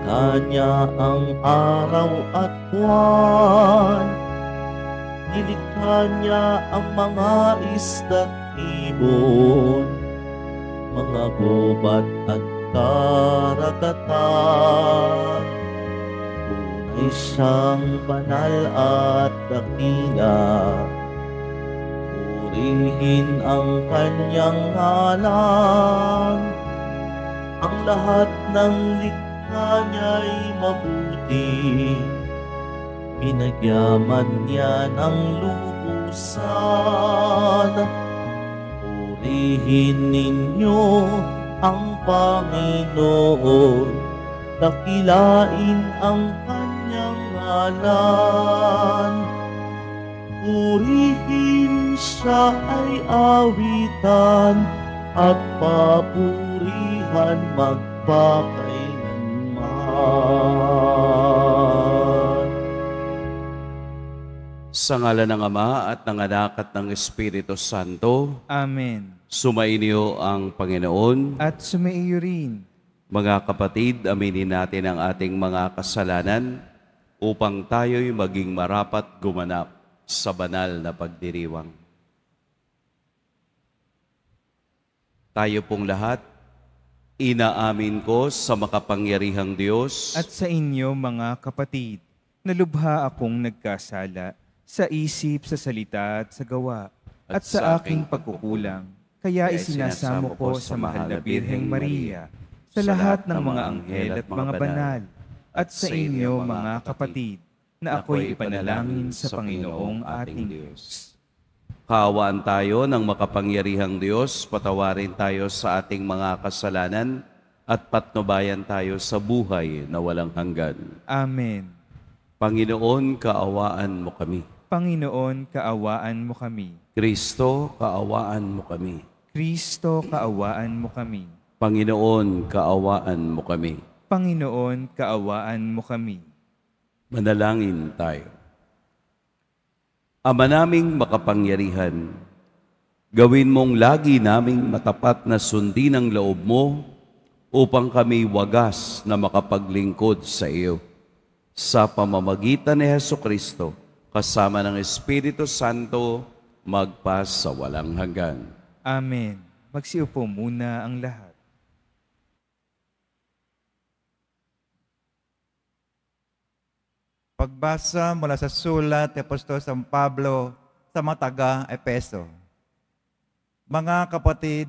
Nilikha niya ang araw at buwan. Nilikha niya ang mga isda't ibon, mga gubat at karagatan. Tunay siyang banal at dakila. Purihin ang kanyang ngalan. Ang lahat ng likha niya'y mabuti. Pinagyaman niya ng lubusan. Purihin ninyo ang Panginoon. Dakilain ang kanyang ngalan. Purihin siya ay awitan at papurihan magpakailanman. Sa ngalan ng Ama at ng Anak at ng Espiritu Santo. Amen. Sumainyo ang Panginoon. At sumaiyo rin. Mga kapatid, aminin natin ang ating mga kasalanan upang tayo'y maging marapat gumanap sa banal na pagdiriwang. Tayo pong lahat, inaamin ko sa makapangyarihang Diyos At sa inyo mga kapatid, nalubha akong nagkasala sa isip, sa salita at sa gawa, at sa aking pagkukulang. Kaya isinasamo ko sa mahal na Birheng Maria, sa lahat ng mga anghel at mga banal, at sa inyo mga kapatid, na ako'y ipanalangin sa Panginoong ating Diyos. Kaawaan tayo ng makapangyarihang Diyos, patawarin tayo sa ating mga kasalanan, at patnubayan tayo sa buhay na walang hanggan. Amen. Panginoon, kaawaan mo kami. Panginoon, kaawaan mo kami. Kristo, kaawaan mo kami. Kristo, kaawaan mo kami. Panginoon, kaawaan mo kami. Panginoon, kaawaan mo kami. Manalangin tayo. Ama naming makapangyarihan, gawin mong lagi naming matapat na sundin ang loob mo upang kami wagas na makapaglingkod sa iyo. Sa pamamagitan ni Hesukristo, kasama ng Espiritu Santo, magpa sa walang hanggan. Amen. Magsiupo muna ang lahat. Pagbasa mula sa sulat ni Apostol San Pablo sa mga taga-Epeso. Mga kapatid,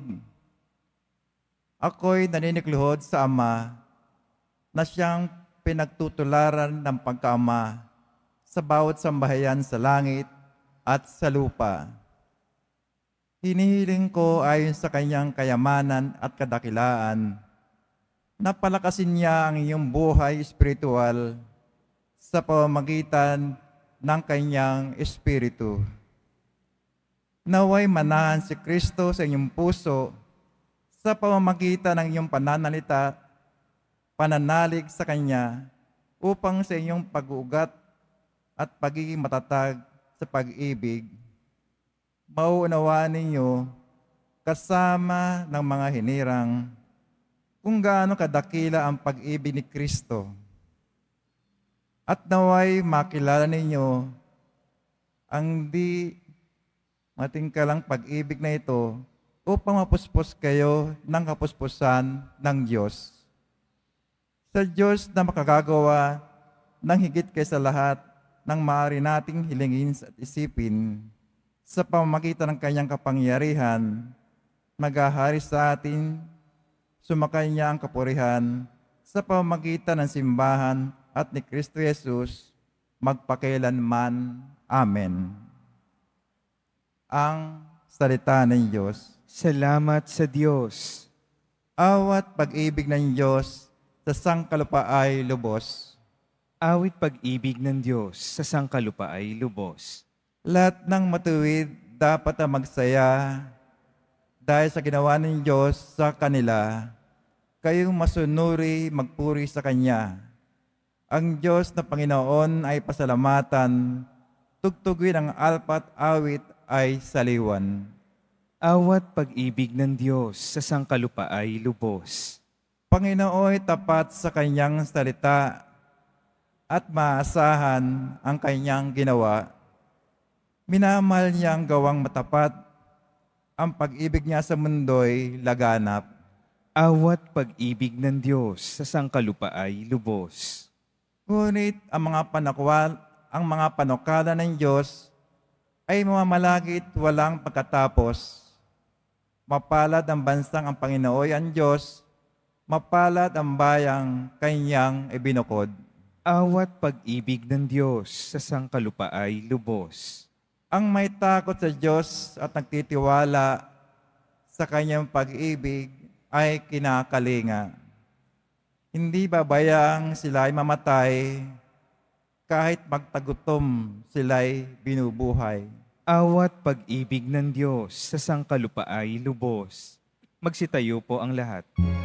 ako'y naninikluhod sa Ama na siyang pinagtutularan ng pagkaama sa bawat sambahayan sa langit at sa lupa. Hinihiling ko ayon sa kanyang kayamanan at kadakilaan na palakasin niya ang iyong buhay espiritual sa pamamagitan ng kanyang Espiritu. Naway manahan si Kristo sa inyong puso sa pamamagitan ng iyong pananalita, pananalig sa Kanya, upang sa inyong pag-uugat at pagiging matatag sa pag-ibig, mauunawaan ninyo kasama ng mga hinirang kung gaano kadakila ang pag-ibig ni Kristo. At naway makilala ninyo ang di matingkalang pag-ibig na ito upang mapuspos kayo ng kapuspusan ng Diyos. Sa Diyos na makagagawa ng higit kaysa lahat ng maaari nating hilingin at isipin, sa pamamagitan ng kanyang kapangyarihan, maghahari sa atin, sumakay niya ang kapurihan sa pamamagitan ng simbahan at ni Kristo Jesus, magpakailanman. Amen. Ang salita ng Diyos. Salamat sa Diyos. Awat pag-ibig ng Diyos sa sangkalupa ay lubos. Awit pag-ibig ng Diyos sa sangkalupa ay lubos. Lahat ng matuwid dapat na magsaya dahil sa ginawa ng Diyos sa kanila. Kayong masunuri, magpuri sa Kanya. Ang Diyos na Panginoon ay pasalamatan, tugtugin ang alpat awit ay saliwan. Awat pag-ibig ng Diyos sa sangkalupa ay lubos. Panginooy tapat sa kanyang salita at maasahan ang kanyang ginawa. Minamahal niyang gawang matapat, ang pag-ibig niya sa mundo'y laganap. Awat pag-ibig ng Diyos sa sangkalupa ay lubos. Ngunit ang mga panukala ng Diyos ay mamamalagit walang pagkatapos. Mapalad ang bansang ang Panginooy ang Diyos, mapalad ang bayang kanyang ibinukod. Awat pag-ibig ng Diyos sa sangkalupa ay lubos. Ang may takot sa Diyos at nagtitiwala sa kanyang pag-ibig ay kinakalinga. Hindi babayang sila'y mamatay, kahit magtagutom sila'y binubuhay. Awat pag-ibig ng Diyos sa sangkalupa ay lubos. Magsitayo po ang lahat.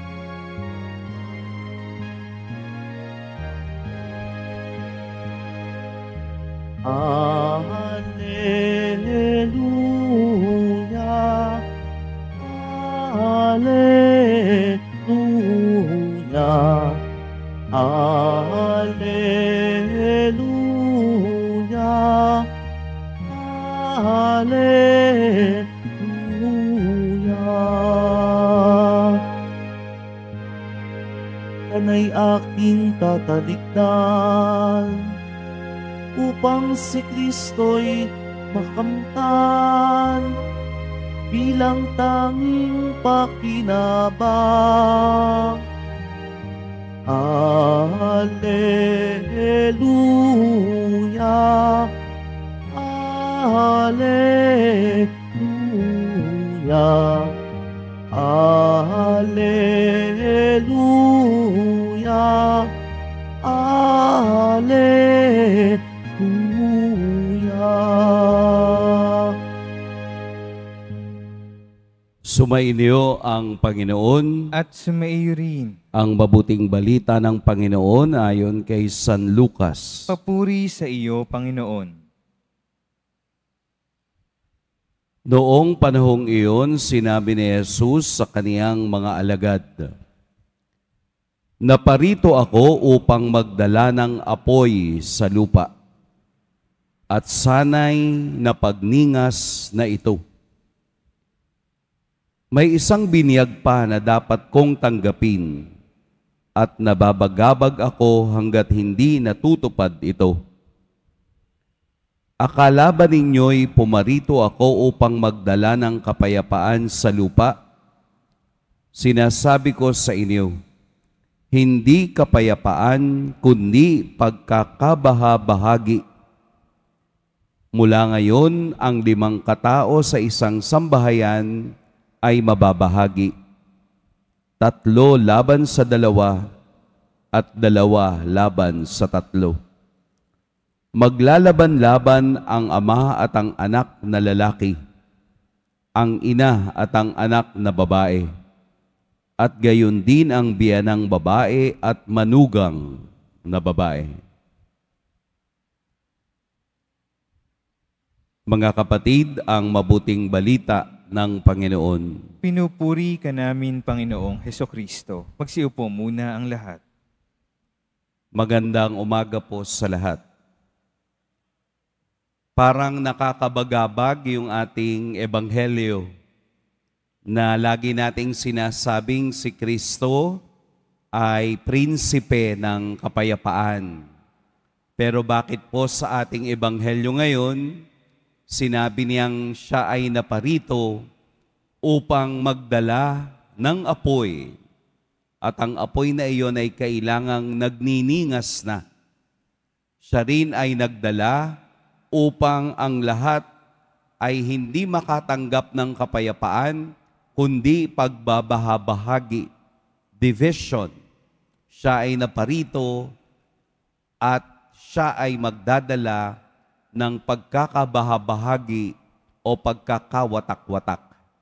Alleluia, Alleluia, Alleluia, Alleluia. Kanay aking tatalikdan upang si Kristo'y makamtan bilang tanging pakinabang. Alleluia, Alleluia, Alleluia, Alleluia. Sumainyo ang Panginoon. At sumaiyo rin. Ang mabuting balita ng Panginoon ayon kay San Lucas. Papuri sa iyo, Panginoon. Noong panahong iyon, sinabi ni Jesus sa kaniyang mga alagad, "Naparito ako upang magdala ng apoy sa lupa, at sana'y napagningas na ito. May isang binyag pa na dapat kong tanggapin, at nababagabag ako hanggat hindi natutupad ito. Akala ba ninyo'y pumarito ako upang magdala ng kapayapaan sa lupa? Sinasabi ko sa inyo, hindi kapayapaan, kundi pagkakabaha-bahagi. Mula ngayon, ang 5 katao sa isang sambahayan ay mababahagi. 3 laban sa 2 at 2 laban sa 3. Maglalaban-laban ang ama at ang anak na lalaki, ang ina at ang anak na babae, at gayon din ang biyanang babae at manugang na babae." Mga kapatid, ang mabuting balita ng Panginoon. Pinupuri ka namin, Panginoong Hesukristo. Magsiupo muna ang lahat. Magandang umaga po sa lahat. Parang nakakabagabag yung ating ebanghelyo na lagi nating sinasabing si Kristo ay prinsipe ng kapayapaan. Pero bakit po sa ating ebanghelyo ngayon, sinabi niyang siya ay naparito upang magdala ng apoy, at ang apoy na iyon ay kailangang nagniningas na. Siya rin ay nagdala upang ang lahat ay hindi makatanggap ng kapayapaan, kundi pagbabahabahagi, division. Siya ay naparito at siya ay magdadala ng pagkakabahabahagi o pagkakawatak-watak.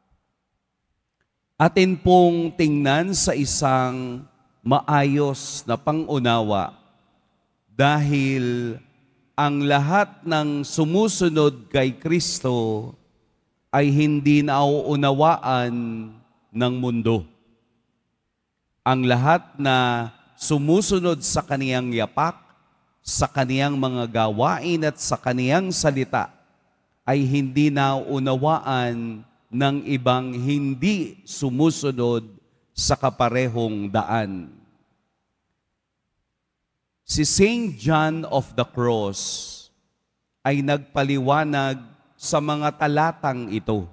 Atin pong tingnan sa isang maayos na pangunawa dahil ang lahat ng sumusunod kay Kristo ay hindi nauunawaan ng mundo. Ang lahat na sumusunod sa kaniyang yapak, sa kaniyang mga gawain at sa kaniyang salita ay hindi naunawaan ng ibang hindi sumusunod sa kaparehong daan. Si Saint John of the Cross ay nagpaliwanag sa mga talatang ito.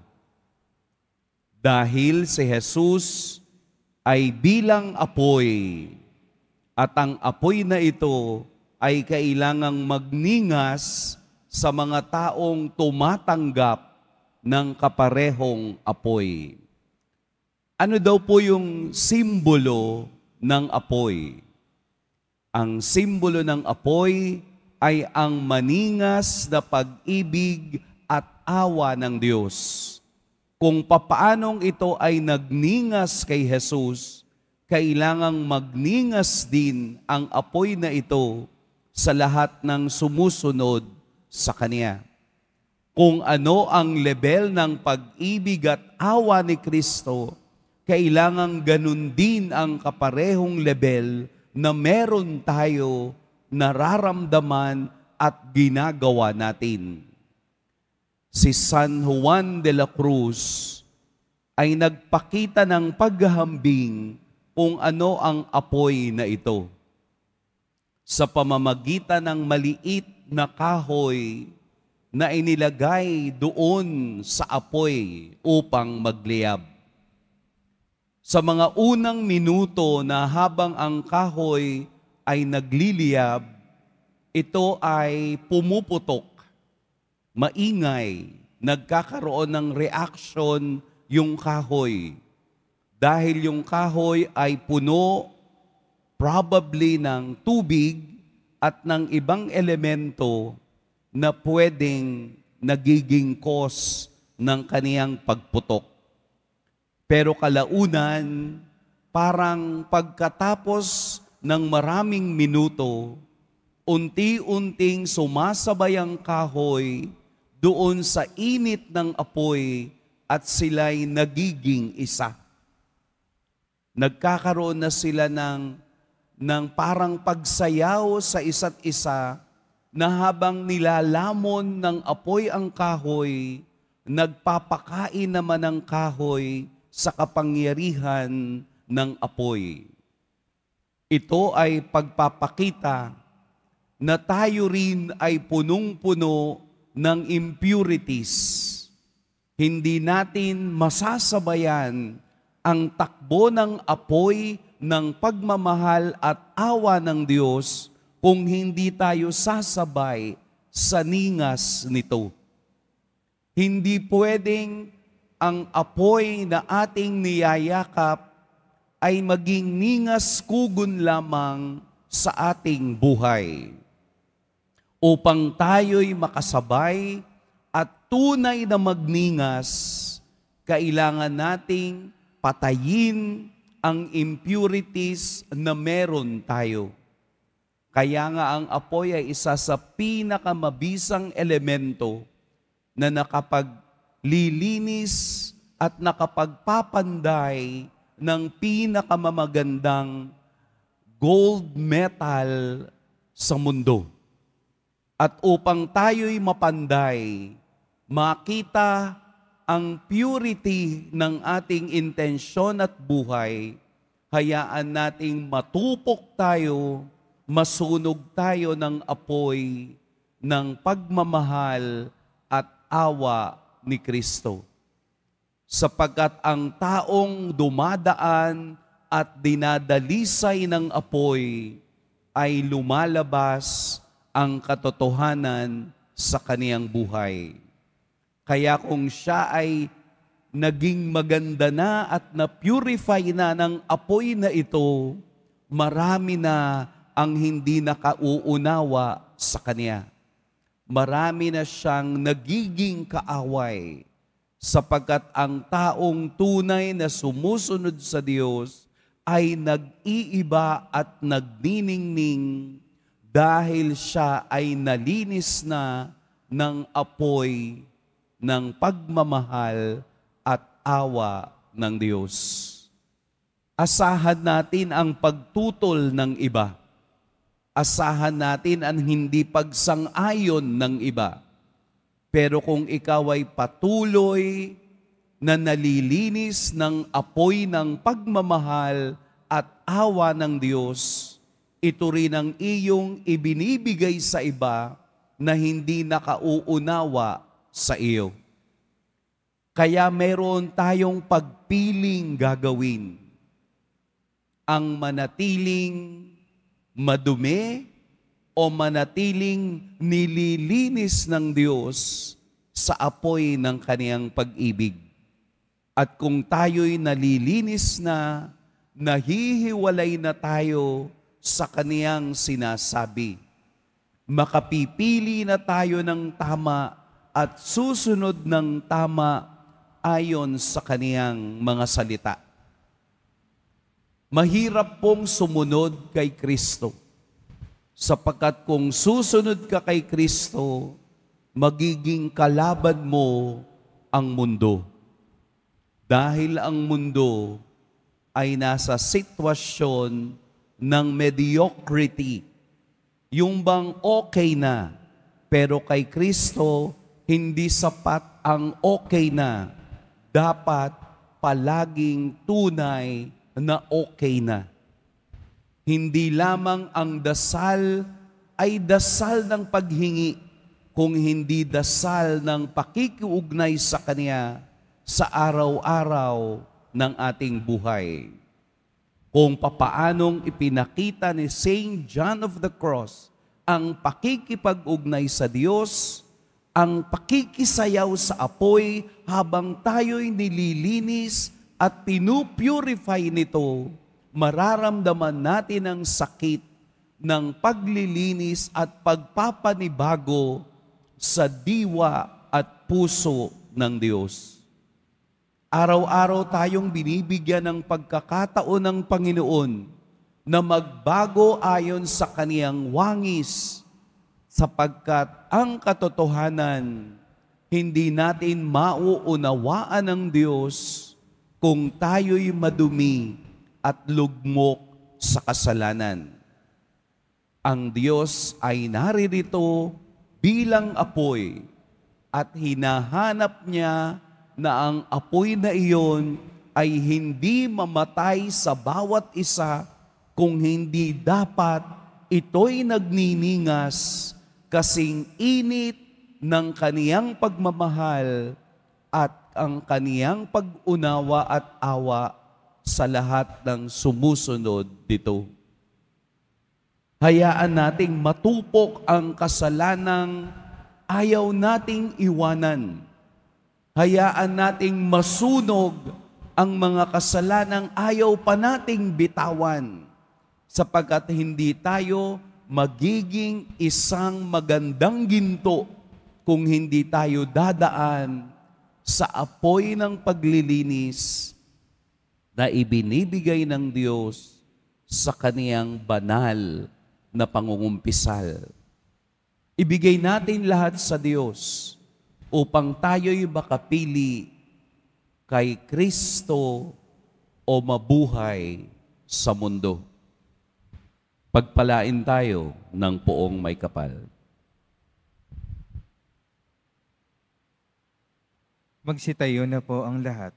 Dahil si Jesus ay bilang apoy at ang apoy na ito ay kailangang magningas sa mga taong tumatanggap ng kaparehong apoy. Ano daw po yung simbolo ng apoy? Ang simbolo ng apoy ay ang maningas na pag-ibig at awa ng Diyos. Kung papaanong ito ay nagningas kay Jesus, kailangang magningas din ang apoy na ito sa lahat ng sumusunod sa Kanya. Kung ano ang level ng pag-ibig at awa ni Kristo, kailangang ganun din ang kaparehong level na meron tayo nararamdaman at ginagawa natin. Si San Juan de la Cruz ay nagpakita ng paghahambing kung ano ang apoy na ito. Sa pamamagitan ng maliit na kahoy na inilagay doon sa apoy upang magliyab. Sa mga unang minuto na habang ang kahoy ay nagliliyab, ito ay pumuputok, maingay, nagkakaroon ng reaction yung kahoy. Dahil yung kahoy ay puno probably ng tubig at ng ibang elemento na pwedeng nagiging cause ng kaniyang pagputok. Pero kalaunan, parang pagkatapos ng maraming minuto, unti-unting sumasabay ang kahoy doon sa init ng apoy at sila'y nagiging isa. Nagkakaroon na sila ng parang pagsayaw sa isa't isa na habang nilalamon ng apoy ang kahoy, nagpapakain naman ang kahoy sa kapangyarihan ng apoy. Ito ay pagpapakita na tayo rin ay punong-puno ng impurities. Hindi natin masasabayan ang takbo ng apoy ng pagmamahal at awa ng Diyos kung hindi tayo sasabay sa ningas nito. Hindi pwedeng ang apoy na ating niyayakap ay maging ningas kugon lamang sa ating buhay. Upang tayo'y makasabay at tunay na magningas, kailangan nating patayin ang impurities na meron tayo. Kaya nga ang apoy ay isa sa pinakamabisang elemento na nakapaglilinis at nakapagpapanday ng pinakamamagandang gold metal sa mundo. At upang tayo'y mapanday, makita ang purity ng ating intensyon at buhay, hayaan nating matupok tayo, masunog tayo ng apoy ng pagmamahal at awa ni Kristo. Sapagkat ang taong dumadaan at dinadalisay ng apoy ay lumalabas ang katotohanan sa kaniyang buhay. Kaya kung siya ay naging maganda na at na-purify na ng apoy na ito, marami na ang hindi nakauunawa sa kanya. Marami na siyang nagiging kaaway sapagkat ang taong tunay na sumusunod sa Diyos ay nag-iiba at nagniningning dahil siya ay nalinis na ng apoy ng pagmamahal at awa ng Diyos. Asahan natin ang pagtutol ng iba. Asahan natin ang hindi pagsang-ayon ng iba. Pero kung ikaw ay patuloy na nalilinis ng apoy ng pagmamahal at awa ng Diyos, ito rin ang iyong ibinibigay sa iba na hindi nakauunawa sa iyo. Kaya meron tayong pagpiling gagawin. Ang manatiling madumi o manatiling nililinis ng Diyos sa apoy ng kaniyang pag-ibig. At kung tayo'y nalilinis na, nahihiwalay na tayo sa kaniyang sinasabi. Makapipili na tayo ng tama at susunod ng tama ayon sa kaniyang mga salita. Mahirap pong sumunod kay Kristo. Sapagkat kung susunod ka kay Kristo, magiging kalaban mo ang mundo. Dahil ang mundo ay nasa sitwasyon ng mediocrity. Yung bang okay na, pero kay Kristo, hindi sapat ang okay na. Dapat palaging tunay na okay na. Hindi lamang ang dasal ay dasal ng paghingi, kung hindi dasal ng pakikiugnay sa Kanya sa araw-araw ng ating buhay. Kung papaanong ipinakita ni Saint John of the Cross ang pakikipag-ugnay sa Diyos, ang pakikisayaw sa apoy habang tayo'y nililinis at pinupurify nito, mararamdaman natin ang sakit ng paglilinis at pagpapanibago sa diwa at puso ng Diyos. Araw-araw tayong binibigyan ng pagkakataon ng Panginoon na magbago ayon sa kaniyang wangis, sapagkat ang katotohanan, hindi natin mauunawaan ng Diyos kung tayo'y madumi at lugmok sa kasalanan. Ang Diyos ay naririto bilang apoy at hinahanap niya na ang apoy na iyon ay hindi mamatay sa bawat isa, kung hindi dapat ito'y nagniningas kasing init ng kaniyang pagmamahal at ang kaniyang pag-unawa at awa sa lahat ng sumusunod dito. Hayaan nating matupok ang kasalanang ayaw nating iwanan. Hayaan nating masunog ang mga kasalanang ayaw pa nating bitawan, sapagkat hindi tayo magiging isang magandang ginto kung hindi tayo dadaan sa apoy ng paglilinis na ibinibigay ng Diyos sa kaniyang banal na pangungumpisal. Ibigay natin lahat sa Diyos upang tayo'y makapili kay Kristo o mabuhay sa mundo. Pagpalain tayo ng poong may kapal. Magsitayo na po ang lahat.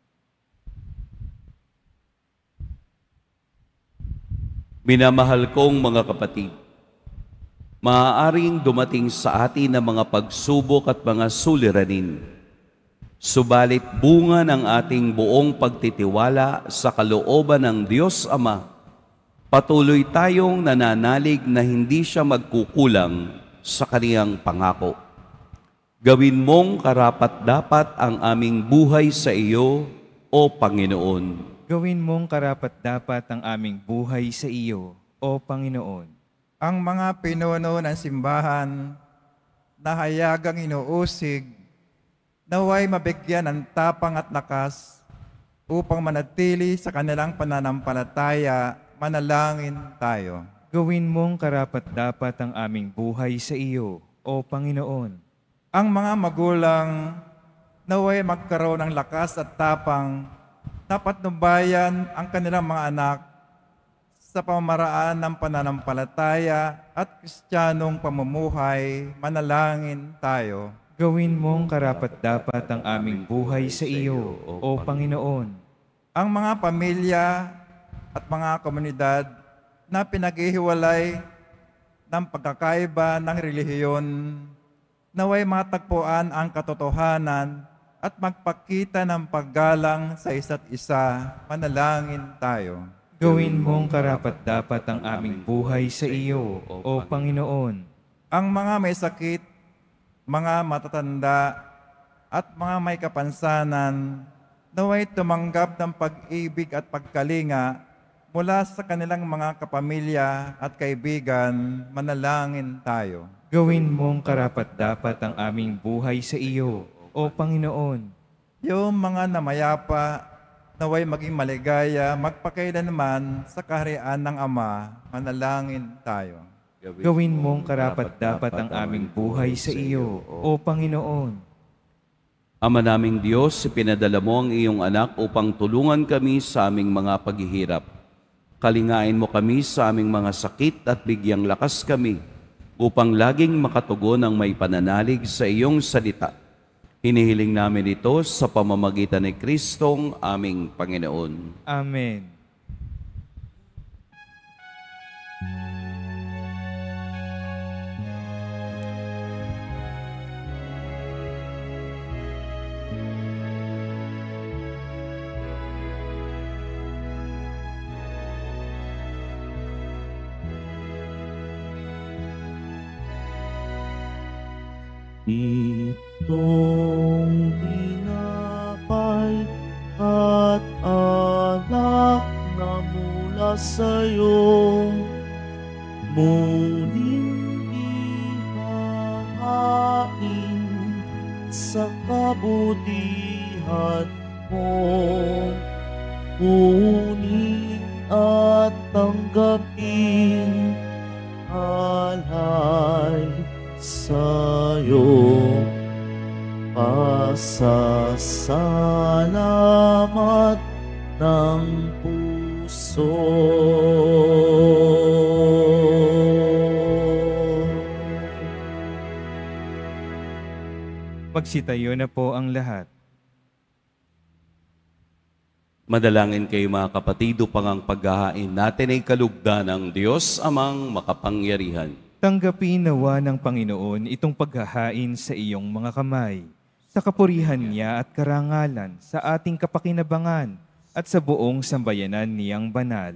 Minamahal kong mga kapatid, maaaring dumating sa atin ang mga pagsubok at mga suliranin. Subalit bunga ng ating buong pagtitiwala sa kalooban ng Diyos Ama, patuloy tayong nananalig na hindi siya magkukulang sa kaniyang pangako. Gawin mong karapat-dapat ang aming buhay sa iyo, O Panginoon. Gawin mong karapat-dapat ang aming buhay sa iyo, O Panginoon. Ang mga pinuno ng simbahan na hayagang inuusig, naway mabigyan ng tapang at lakas upang manatili sa kanilang pananampalataya. Manalangin tayo. Gawin mong karapat-dapat ang aming buhay sa iyo, O Panginoon. Ang mga magulang naway magkaroon ng lakas at tapang napatnubayan ang kanilang mga anak sa pamamaraan ng pananampalataya at kristyanong pamumuhay. Manalangin tayo. Gawin mong karapat-dapat ang aming buhay sa iyo, O Panginoon. Ang mga pamilya at mga komunidad na pinaghihiwalay ng pagkakaiba ng relihiyon, naway matagpuan ang katotohanan at magpakita ng paggalang sa isa't isa. Manalangin tayo. Gawin mong karapat-dapat ang aming buhay sa iyo, O Panginoon. Ang mga may sakit, mga matatanda, at mga may kapansanan, naway tumanggap ng pag-ibig at pagkalinga mula sa kanilang mga kapamilya at kaibigan. Manalangin tayo. Gawin mong karapat-dapat ang aming buhay sa iyo, O Panginoon. Yung mga namayapa, naway maging maligaya, magpakailanman sa kaharian ng Ama. Manalangin tayo. Gawin mong karapat-dapat ang aming buhay sa iyo, O Panginoon. Ama naming Diyos, ipinadala mo ang iyong anak upang tulungan kami sa aming mga paghihirap. Kalingain mo kami sa aming mga sakit at bigyang lakas kami upang laging makatugon ang may pananalig sa iyong salita. Hinihiling namin ito sa pamamagitan ni Kristong aming Panginoon. Amen. Itong tinapay at alak na mula sa'yo, muling ihahain sa kabutihan mo. Kunin at tanggapin alay sa'yo. Pasasalamat ng puso. Magsitayo na po ang lahat. Madalangin kayo mga kapatid upang ang paghahain natin ay kalugdan ng Diyos amang makapangyarihan. Tanggapin nawa ng Panginoon itong paghahain sa iyong mga kamay, sa kapurihan niya at karangalan, sa ating kapakinabangan at sa buong sambayanan niyang banal.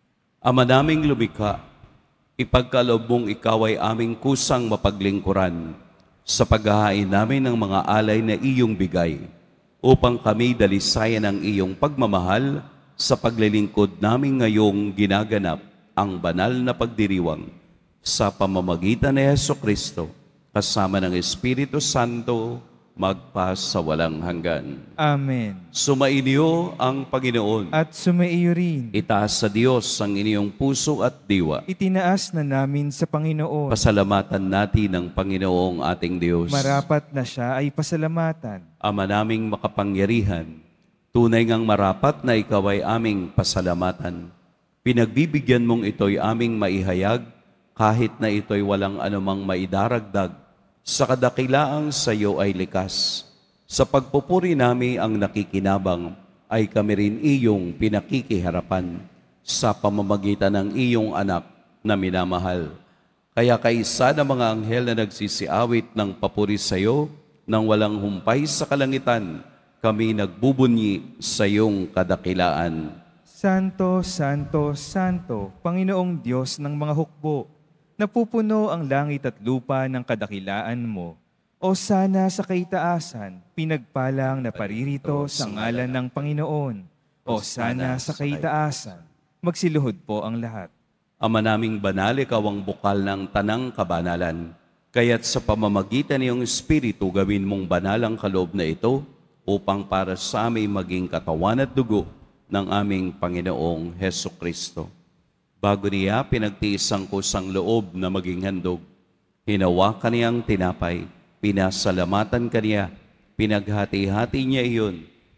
Ama naming lumikha, ipagkaloob mong ikaw ay aming kusang mapaglingkuran sa paghahain namin ng mga alay na iyong bigay, upang kami dalisayan ang iyong pagmamahal sa paglilingkod namin ngayong ginaganap ang banal na pagdiriwang sa pamamagitan ni Jesucristo, kasama ng Espiritu Santo, magpa sa walang hanggan. Amen. Sumainyo ang Panginoon. At sumaiyo rin. Itaas sa Diyos ang inyong puso at diwa. Itinaas na namin sa Panginoon. Pasalamatan natin ang Panginoong ating Diyos. Marapat na siya ay pasalamatan. Ama naming makapangyarihan, tunay ngang marapat na ikaw ay aming pasalamatan. Pinagbibigyan mong ito'y aming maihayag, kahit na ito'y walang anumang maidaragdag, sa kadakilaang sa iyo ay likas. Sa pagpupuri namin ang nakikinabang, ay kami rin iyong pinakikiharapan sa pamamagitan ng iyong anak na minamahal. Kaya kaisa ng mga anghel na nagsisiawit ng papuri sa iyo, nang walang humpay sa kalangitan, kami nagbubunyi sa iyong kadakilaan. Santo, Santo, Santo, Panginoong Diyos ng mga hukbo, napupuno ang langit at lupa ng kadakilaan mo. O sana sa kaitaasan, pinagpalang na paririto sa ngalan ng Panginoon. O sana sa kaitaasan, magsiluhod po ang lahat. Ama naming banal, ikaw ang bukal ng tanang kabanalan. Kaya't sa pamamagitan ng iyong Espiritu, gawin mong banal ang kaloob na ito upang para sa amin maging katawan at dugo ng aming Panginoong Hesukristo. Bago niya pinagtiis ang kusang loob na maging handog, hinawakan niyang tinapay, pinasalamatan kaniya, pinaghati-hati niya iyon,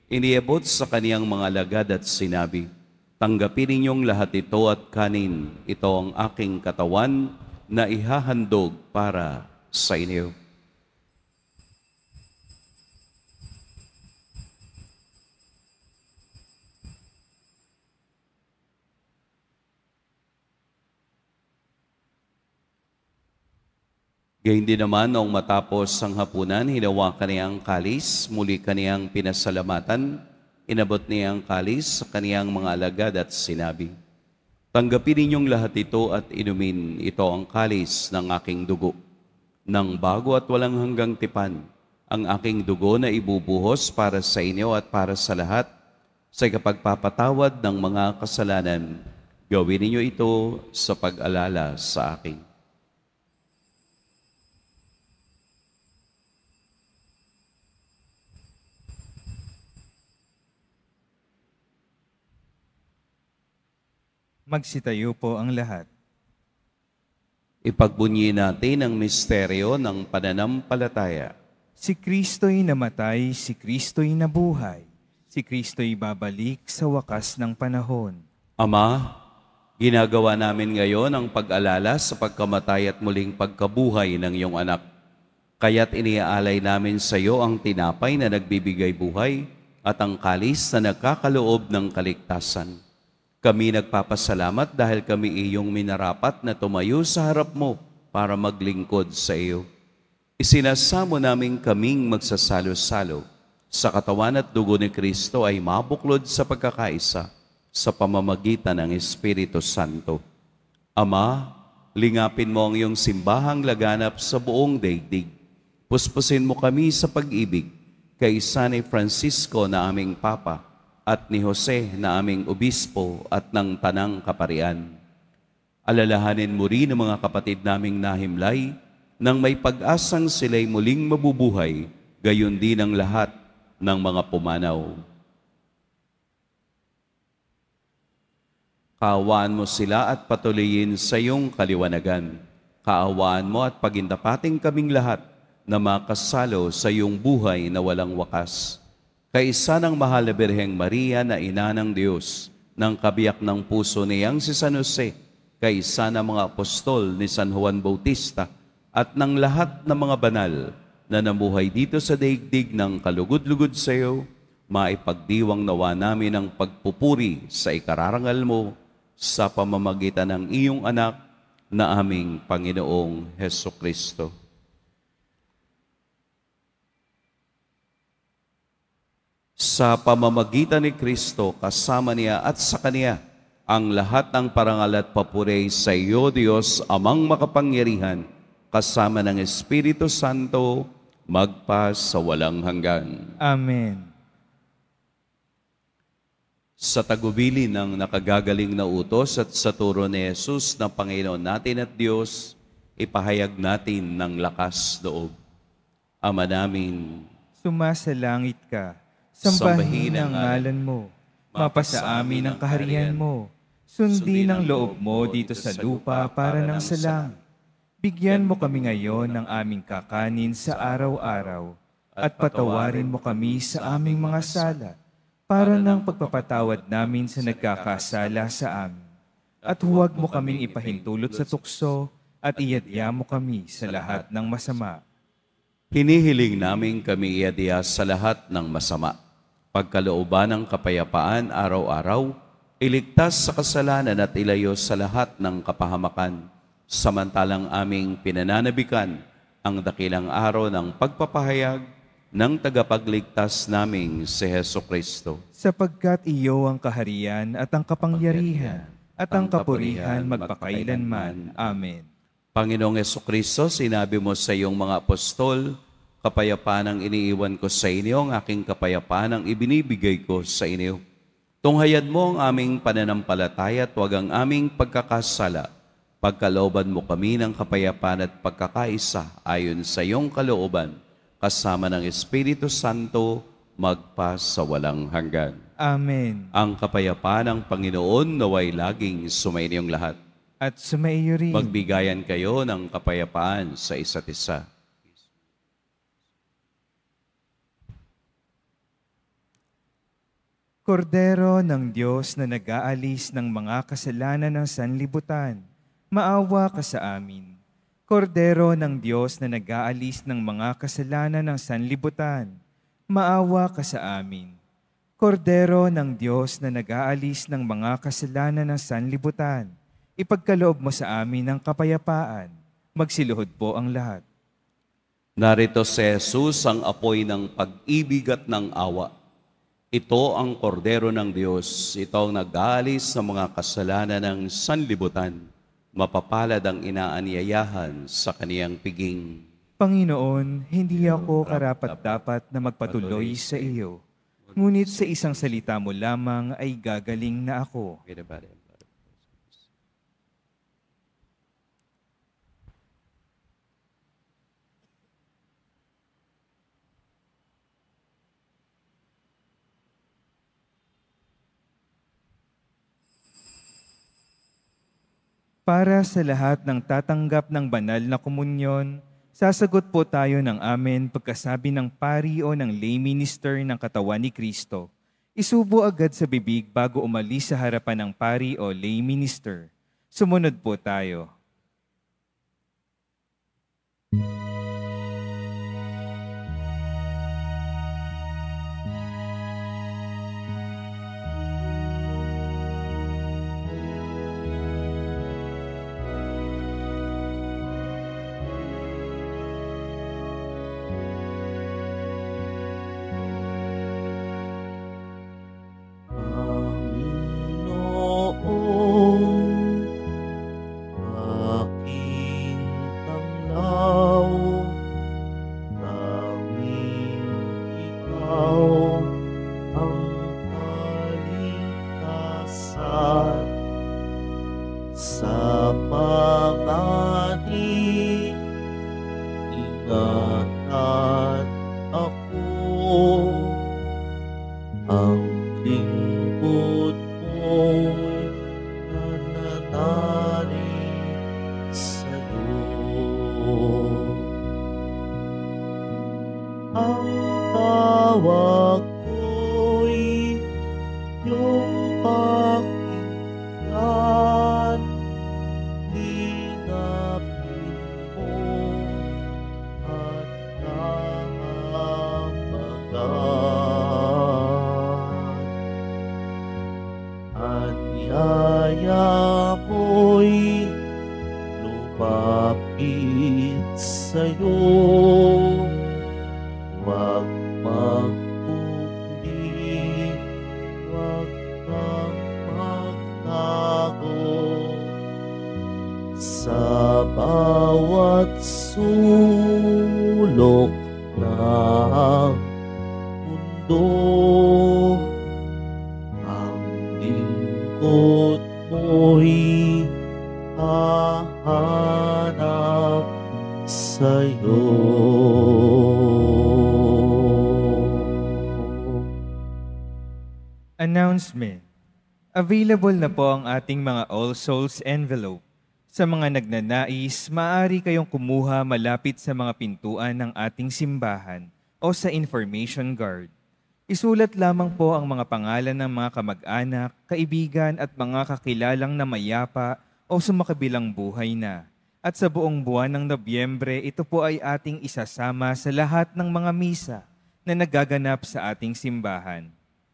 Iniabot sa kaniyang mga alagad at sinabi, "Tanggapin ninyong lahat ito at kanin. Ito ang aking katawan na ihahandog para sa inyo." Gayun din naman, noong matapos ang hapunan, hinawakan niya ang kalis, muli kaniyang pinasalamatan, inabot niya ang kalis sa kaniyang mga alagad at sinabi, "Tanggapin ninyong lahat ito at inumin. Ito ang kalis ng aking dugo, ng bago at walang hanggang tipan, ang aking dugo na ibubuhos para sa inyo at para sa lahat, sa ikapagpapatawad ng mga kasalanan. Gawin ninyo ito sa pag-alala sa akin." Magsitayo po ang lahat. Ipagbunyi natin ang misteryo ng pananampalataya. Si Kristo'y namatay, si Kristo'y nabuhay, si Kristo'y babalik sa wakas ng panahon. Ama, ginagawa namin ngayon ang pag-alala sa pagkamatay at muling pagkabuhay ng iyong anak. Kaya't iniaalay namin sa iyo ang tinapay na nagbibigay buhay at ang kalis na nagkakaloob ng kaligtasan. Kami nagpapasalamat dahil kami iyong minarapat na tumayo sa harap mo para maglingkod sa iyo. Isinasamo namin kaming magsasalo-salo sa katawan at dugo ni Kristo ay mabuklod sa pagkakaisa sa pamamagitan ng Espiritu Santo. Ama, lingapin mo ang iyong simbahang laganap sa buong daigdig. Puspusin mo kami sa pag-ibig kay San Francisco na aming Papa at ni Jose na aming obispo at ng tanang kaparian. Alalahanin mo rin ang mga kapatid naming nahimlay nang may pag-asang sila'y muling mabubuhay, gayon din ang lahat ng mga pumanaw. Kaawaan mo sila at patuloyin sa iyong kaliwanagan. Kaawaan mo at pagindapating kaming lahat na makasalo sa iyong buhay na walang wakas. Kaisa ng mahal na Birheng Maria na ina ng Diyos, ng kabiyak ng puso niyang si San Jose, kaisa ng mga apostol ni San Juan Bautista, at ng lahat ng mga banal na namuhay dito sa daigdig ng kalugod-lugod sa iyo, maipagdiwang nawa namin ang pagpupuri sa ikararangal mo sa pamamagitan ng iyong anak na aming Panginoong Hesukristo. Sa pamamagitan ni Kristo, kasama niya at sa Kaniya, ang lahat ng parangal at papuri sa iyo, Diyos, Amang makapangyarihan, kasama ng Espiritu Santo, magpa sa walang hanggan. Amen. Sa tagubilin ng nakagagaling na utos at sa turo ni Jesus na Panginoon natin at Diyos, ipahayag natin ng lakas loob. Ama namin, Sumasalangit ka, sambahin ang ngalan mo, mapasa amin ang kaharian mo, sundin ang loob mo dito sa lupa para ng sa langit. Bigyan mo kami ngayon ng aming kakanin sa araw-araw, at patawarin mo kami sa aming mga sala, para ng pagpapatawad namin sa nagkakasala sa amin. At huwag mo kaming ipahintulot sa tukso, at iadya mo kami sa lahat ng masama. hinihiling namin kami iadya sa lahat ng masama. Pagkalooban ng kapayapaan araw-araw, iligtas sa kasalanan at ilayo sa lahat ng kapahamakan, samantalang aming pinananabikan ang dakilang araw ng pagpapahayag ng tagapagligtas naming si Hesukristo. Sapagkat iyo ang kaharian at ang kapangyarihan at ang kapurihan magpakailanman. Amen. Panginoong Hesukristo, sinabi mo sa iyong mga apostol, kapayapaan ang iniiwan ko sa inyo, ang aking kapayapaan ang ibinibigay ko sa inyo. Tunghayad mo ang aming pananampalataya at huwag ang aming pagkakasala. Pagkalooban mo kami ng kapayapaan at pagkakaisa ayon sa iyong kalooban, kasama ng Espiritu Santo, magpa sa walang hanggan. Amen. Ang kapayapaan ng Panginoon naway laging sumainyong lahat. At sumaiyo rin. Magbigayan kayo ng kapayapaan sa isa't isa. Kordero ng Diyos na nag-aalis ng mga kasalanan ng sanlibutan, maawa ka sa amin. Kordero ng Diyos na nag-aalis ng mga kasalanan ng sanlibutan, maawa ka sa amin. Kordero ng Diyos na nag-aalis ng mga kasalanan ng sanlibutan, ipagkaloob mo sa amin ang kapayapaan. Magsiluhod po ang lahat. Narito si Jesus, ang apoy ng pag-ibig at ng awa. Ito ang kordero ng Diyos, ito ang nag-aalis sa mga kasalanan ng sanlibutan. Mapapalad ang inaanyayahan sa kaniyang piging. Panginoon, hindi ako karapat-dapat na magpatuloy sa iyo. Ngunit sa isang salita mo lamang ay gagaling na ako. Para sa lahat ng tatanggap ng banal na komunyon, sasagot po tayo ng amen pagkasabi ng pari o ng lay minister ng katawan ni Kristo. Isubo agad sa bibig bago umalis sa harapan ng pari o lay minister. Sumunod po tayo. Announcement. Available na po ang ating mga All Souls envelope. Sa mga nagnanais, maaari kayong kumuha malapit sa mga pintuan ng ating simbahan o sa information guard. Isulat lamang po ang mga pangalan ng mga kamag-anak, kaibigan at mga kakilalang na mayapa o sumakabilang buhay na. At sa buong buwan ng Nobyembre, ito po ay ating isasama sa lahat ng mga misa na nagaganap sa ating simbahan.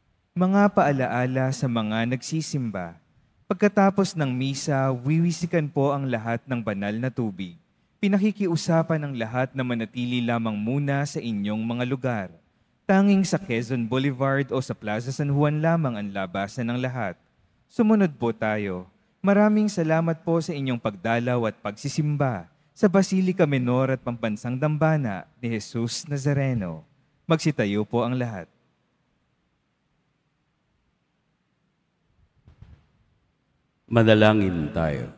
Mga paalaala sa mga nagsisimba. Pagkatapos ng misa, wiwisikan po ang lahat ng banal na tubig. Pinakikiusapan ang lahat na manatili lamang muna sa inyong mga lugar. Tanging sa Quezon Boulevard o sa Plaza San Juan lamang ang labasan ng lahat. Sumunod po tayo. Maraming salamat po sa inyong pagdalaw at pagsisimba sa Basilica Menor at Pambansang Dambana ni Jesus Nazareno. Magsitayo po ang lahat. Manalangin tayo.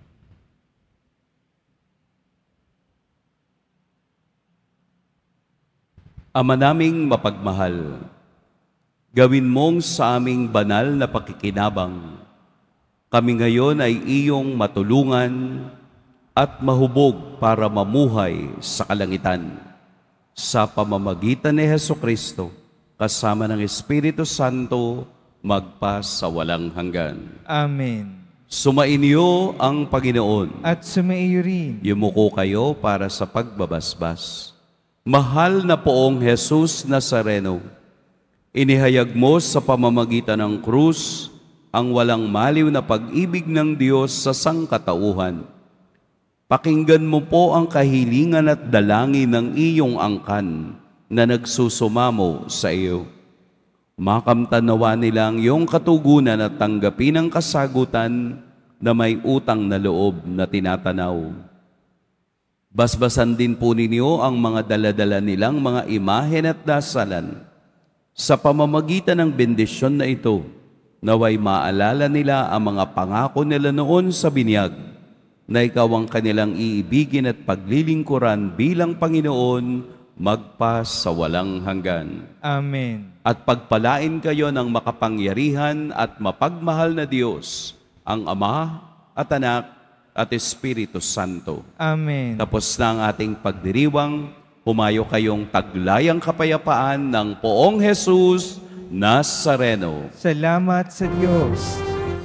Ama naming mapagmahal, gawin mong sa aming banal na pakikinabang. Kami ngayon ay iyong matulungan at mahubog para mamuhay sa kalangitan. Sa pamamagitan ni Hesukristo, kasama ng Espiritu Santo, magpa sa walang hanggan. Amen. Sumainyo ang Panginoon. At sumaiyo rin. Yumuko kayo para sa pagbabasbas. Mahal na Poong Jesus Nazareno, inihayag mo sa pamamagitan ng krus ang walang maliw na pag-ibig ng Diyos sa sangkatauhan. Pakinggan mo po ang kahilingan at dalangin ng iyong angkan na nagsusumamo sa iyo. Makamtanawa nilang iyong katugunan at tanggapin ang kasagutan na may utang na loob na tinatanaw. Basbasan din po ninyo ang mga daladala nilang mga imahen at dasalan. Sa pamamagitan ng bendisyon na ito, naway maalala nila ang mga pangako nila noon sa binyag, na ikaw ang kanilang iibigin at paglilingkuran bilang Panginoon magpa sa walang hanggan. Amen. At pagpalain kayo ng makapangyarihan at mapagmahal na Diyos, ang Ama at Anak at Espiritu Santo. Amen. Tapos na ang ating pagdiriwang, humayo kayong taglayang kapayapaan ng Poong Jesus Nazareno. Salamat sa Diyos.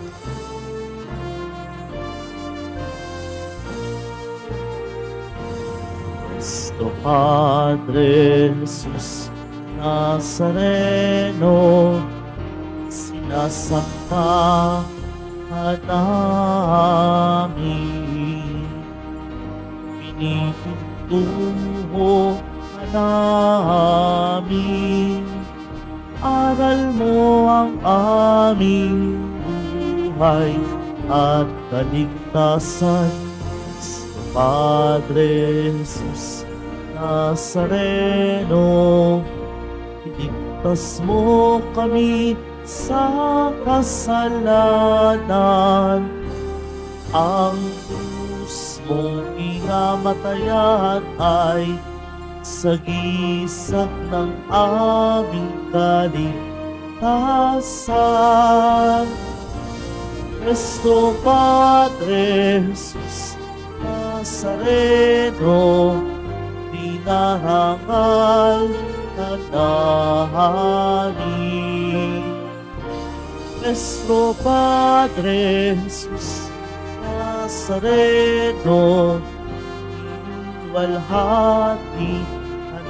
Cristo Padre Jesus Nazareno, sinasampahan namin, pinituntuho namin, aral mo ang aming buhay at kaligtasan. Padre Jesus Nazareno, iligtas mo kami sa kasalanan. Ang krus mong inamatayan ay sagisag ng aming kaligtasan. Cristo Padre Jesus Nazareno, dinarangal na namin. Nuestro Padre Jesus Nazareno, inuwalhati ka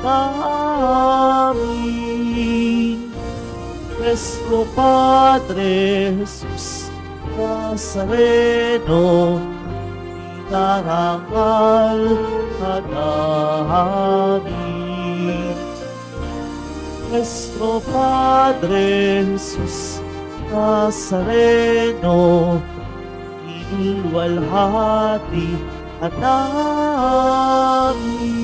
namin. Nuestro Padre Jesus Nazareno, darangal ka namin. Nuestro Padre Jesus Nazareno, iluwalhati ka namin.